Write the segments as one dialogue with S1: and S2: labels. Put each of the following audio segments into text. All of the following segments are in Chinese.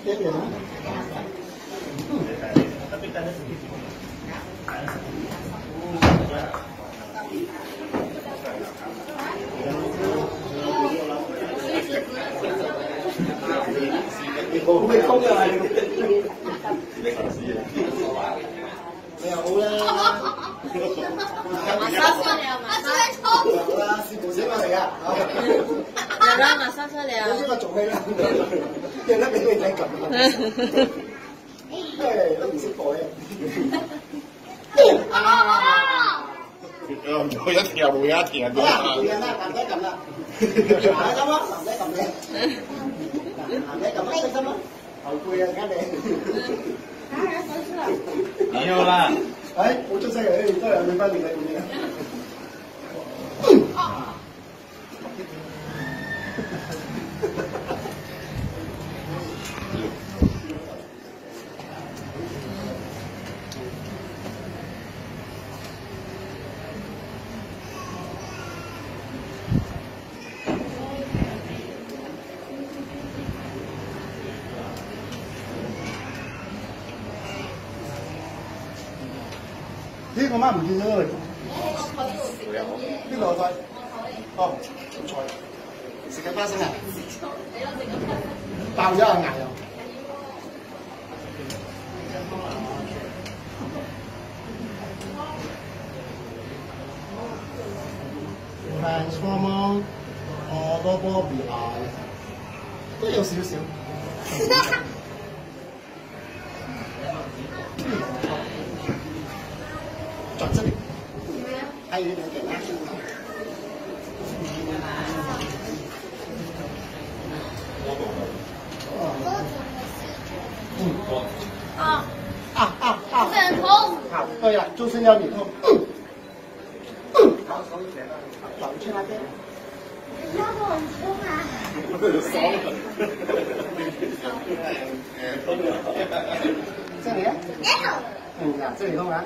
S1: 點樣啊？你好會通㗎你又好啦。
S2: 馬莎莎你啊，馬莎莎。
S1: 好啦，師傅請我嚟㗎。
S2: 有啦，馬莎莎你啊。
S1: 你先我做戲啦，讓得俾你睇咁。誒，都唔識改啊。
S3: 每一條每一條啫。
S1: 好啦，男人啦，男仔撳啦，男仔撳咯，男仔撳你，男仔撳啦，開心啦，後背啊，而家你。
S3: 你要啦。
S1: 誒，好出聲嘅，都有你翻嚟睇咁樣。呢個媽唔見咗佢。邊個菜？哦，菜。食緊花生啊！爆咗啊牙又。Transformer， 我多波比亞都有少少。轉這裡，還有一點點辣。
S2: 很痛。
S1: 好，對了，就是要你痛。好，手一點了，轉去那邊。
S2: 那個很痛啊。
S1: 這裡啊？這裡痛啊？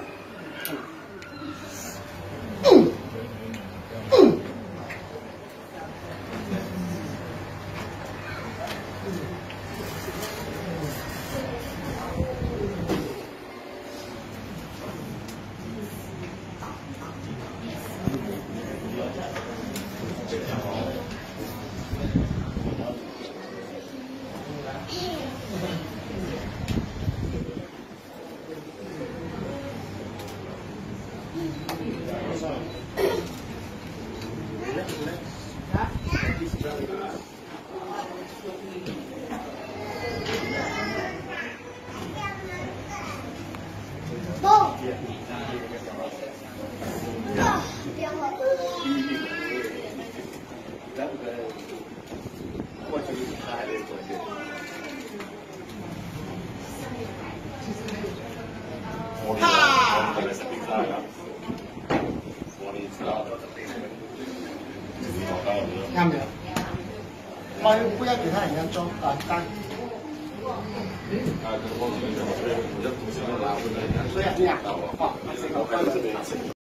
S1: 啱嘅，我要估一其他人嘅裝單。所以啊，